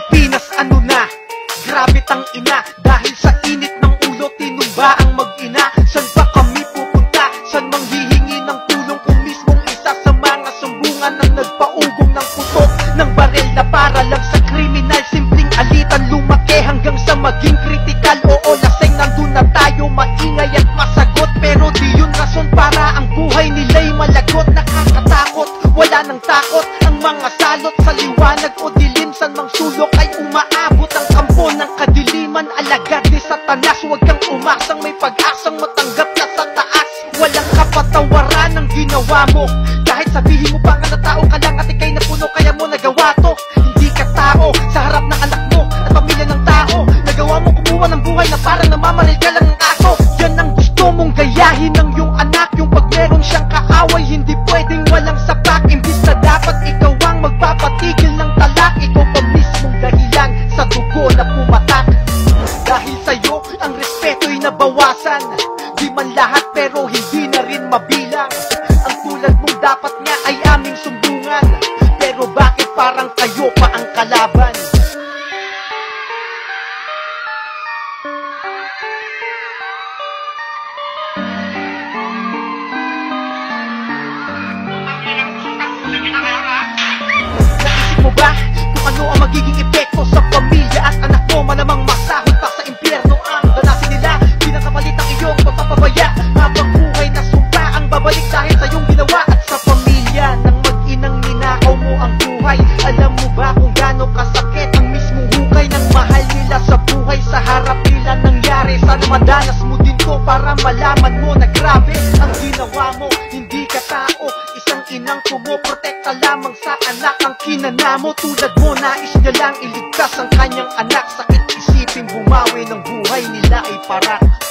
Pilipinas ano na, grabe tang ina. Dahil sa init ng ulo, tinumba ang mag-ina. San ba kami pupunta? San mang hihingi ng tulong kung mismong isa sa mga sumbungan ang nagpaugong ng putok ng baril na para lang sa kriminal? Simpleng alitan, lumaki hanggang sa maging kritikal. Oo, laseng nandun na tayo, maingay at masagot, pero di yun rason para ang buhay nila'y malagot. Nakakatakot, wala nang takot ang mga salot sa liwanag o dilim. San mang sulok ay umaabot ang kampo ng kadiliman. Alagad ni Satanas, huwag kang umaksang may pag-asang matanggap ka sa taas. Walang kapatawaran ang ginawa mo, kahit sabihin mo pa nga na tao ka lang at ikay napuno, kaya mo nagawa to. Hindi ka tao sa harap ng anak mo at pamilya ng tao. Nagawa mo kumuha ng buhay na parang namamaril ka lang ng aso. Yan ang gusto mong gayahin ng iyong anak, yung pag meron siyang kaaway hindi pwedeng walang sapak. Imbis na dapat ikaw ang magpapatigil ng talak, ikaw pa mismong dahilan sa dugo na pumatak. Dahil sa'yo ang respeto'y nabawasan, di man lahat pero hindi na rin mabilang. Ang tulad mong dapat nga ay aming sumbungan, pero bakit parang kayo pa ang kalaban? Naisip mo ba kung ano ang magiging epekto sa pamilya at anak mo? Malamang masahod pa sa impyerno ang danasin nila. Pinakapalit ang iyong pagpapabaya, habang buhay na sumpa ang babalik dahil sa iyong ginawa. At sa pamilya ng mag-inang ninakaw mo ang buhay, alam mo ba kung gaano kasakit ang mismong hukay ng mahal nila sa buhay? Sa harap nila nangyari, sana madanas mo din to para malaman mo na grabe ang ginawa mo. Hindi ka tao, isang inang pumoprotekta lamang sa anak ang kinana mo. Tulad mo, nais niya lang iligtas ang kanyang anak. Sakit isipin bumawi ng buhay nila ay parak.